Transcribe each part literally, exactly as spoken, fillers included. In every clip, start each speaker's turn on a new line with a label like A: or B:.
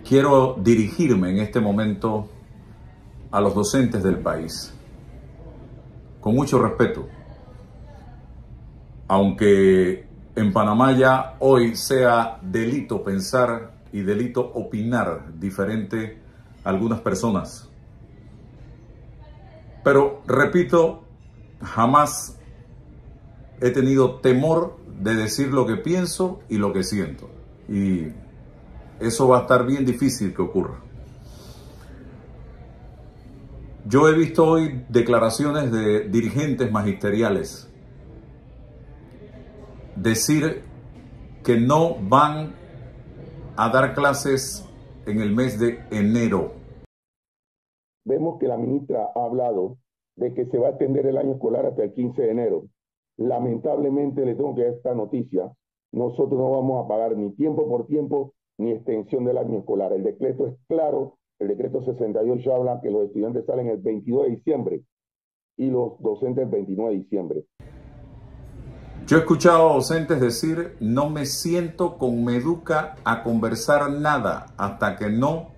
A: quiero dirigirme en este momento a los docentes del país, con mucho respeto. Aunque en Panamá ya hoy sea delito pensar y delito opinar diferente a algunas personas. Pero, repito, jamás he tenido temor de decir lo que pienso y lo que siento. Y eso va a estar bien difícil que ocurra. Yo he visto hoy declaraciones de dirigentes magisteriales decir que no van a dar clases en el mes de enero.
B: Vemos que la ministra ha hablado de que se va a extender el año escolar hasta el quince de enero. Lamentablemente le tengo que dar esta noticia. Nosotros no vamos a pagar ni tiempo por tiempo ni extensión del año escolar. El decreto es claro. El decreto sesenta y ocho habla que los estudiantes salen el veintidós de diciembre y los docentes el veintinueve de diciembre.
A: Yo he escuchado a docentes decir: no me siento con Meduca a conversar nada hasta que no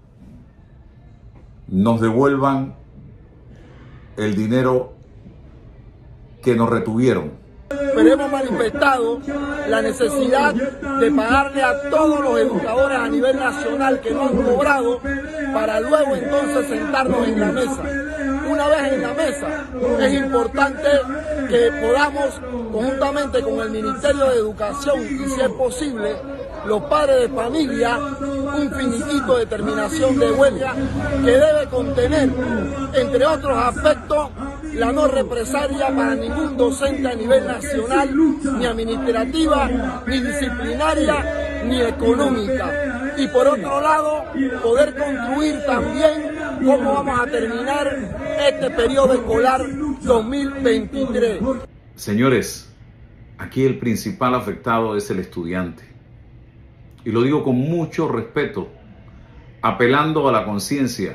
A: nos devuelvan el dinero que nos retuvieron.
C: Pero hemos manifestado la necesidad de pagarle a todos los educadores a nivel nacional que no han cobrado, para luego entonces sentarnos en la mesa. Una vez en la mesa, es importante que podamos, conjuntamente con el Ministerio de Educación y, si es posible, los padres de familia, un finiquito de terminación de huelga que debe contener, entre otros aspectos, la no represalia para ningún docente a nivel nacional, ni administrativa, ni disciplinaria, ni económica. Y por otro lado, poder construir también cómo vamos a terminar este periodo escolar dos mil veintitrés.
A: Señores, aquí el principal afectado es el estudiante. Y lo digo con mucho respeto, apelando a la conciencia.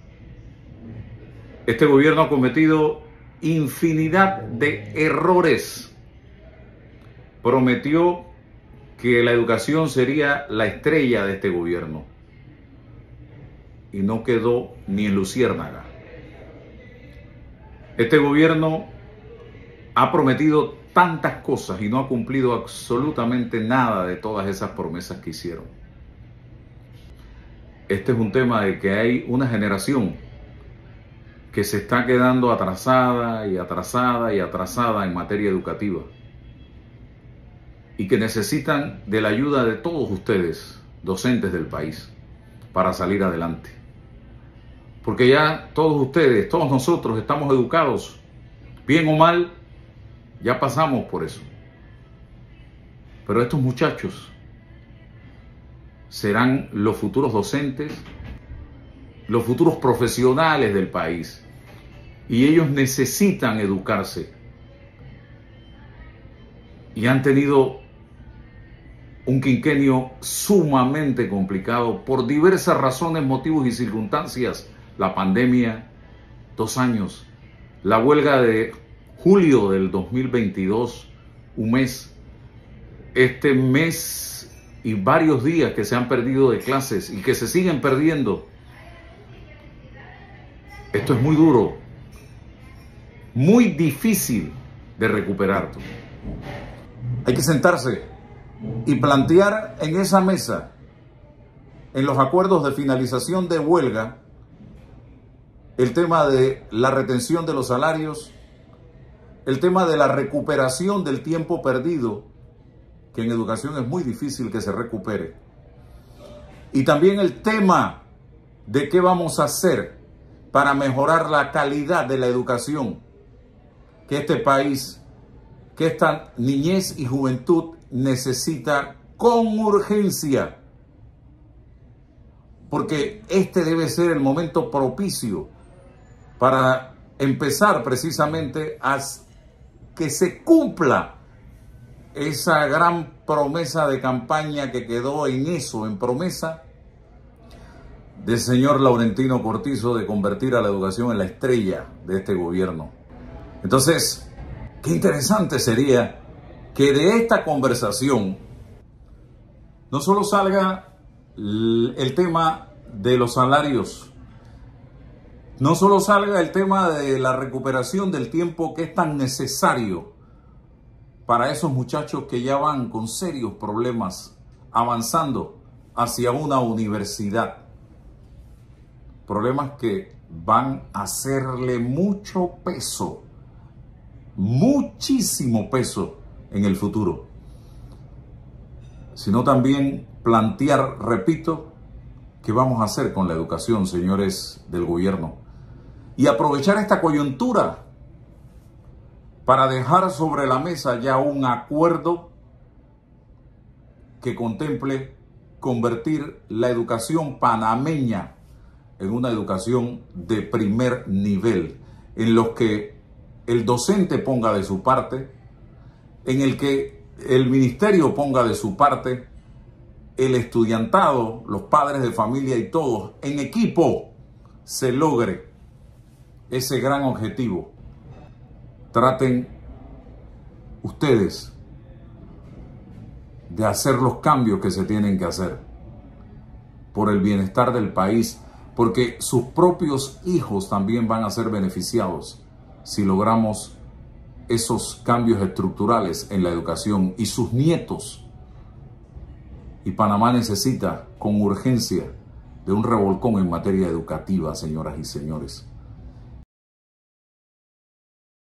A: Este gobierno ha cometido infinidad de errores. Prometió que la educación sería la estrella de este gobierno. Y no quedó ni en luciérnaga. Este gobierno ha prometido tantas cosas y no ha cumplido absolutamente nada de todas esas promesas que hicieron. Este es un tema de que hay una generación que se está quedando atrasada y atrasada y atrasada en materia educativa y que necesitan de la ayuda de todos ustedes, docentes del país, para salir adelante. Porque ya todos ustedes, todos nosotros estamos educados, bien o mal, ya pasamos por eso. Pero estos muchachos serán los futuros docentes, los futuros profesionales del país. Y ellos necesitan educarse. Y han tenido un quinquenio sumamente complicado por diversas razones, motivos y circunstancias. La pandemia, dos años. La huelga de julio del dos mil veintidós, un mes. Este mes y varios días que se han perdido de clases y que se siguen perdiendo. Esto es muy duro, muy difícil de recuperar. Hay que sentarse y plantear en esa mesa, en los acuerdos de finalización de huelga, el tema de la retención de los salarios, el tema de la recuperación del tiempo perdido, que en educación es muy difícil que se recupere, y también el tema de qué vamos a hacer para mejorar la calidad de la educación que este país, que esta niñez y juventud necesita con urgencia. Porque este debe ser el momento propicio para empezar precisamente a que se cumpla esa gran promesa de campaña que quedó en eso, en promesa, del señor Laurentino Cortizo, de convertir a la educación en la estrella de este gobierno. Entonces, qué interesante sería que de esta conversación no solo salga el tema de los salarios. No solo salga el tema de la recuperación del tiempo que es tan necesario para esos muchachos que ya van con serios problemas avanzando hacia una universidad. Problemas que van a hacerle mucho peso, muchísimo peso en el futuro. Sino también plantear, repito, qué vamos a hacer con la educación, señores del gobierno. Y aprovechar esta coyuntura para dejar sobre la mesa ya un acuerdo que contemple convertir la educación panameña en una educación de primer nivel, en los que el docente ponga de su parte, en el que el ministerio ponga de su parte, el estudiantado, los padres de familia y todos, en equipo, se logre ese gran objetivo. Traten ustedes de hacer los cambios que se tienen que hacer por el bienestar del país, porque sus propios hijos también van a ser beneficiados si logramos esos cambios estructurales en la educación, y sus nietos. Y Panamá necesita con urgencia de un revolcón en materia educativa, señoras y señores.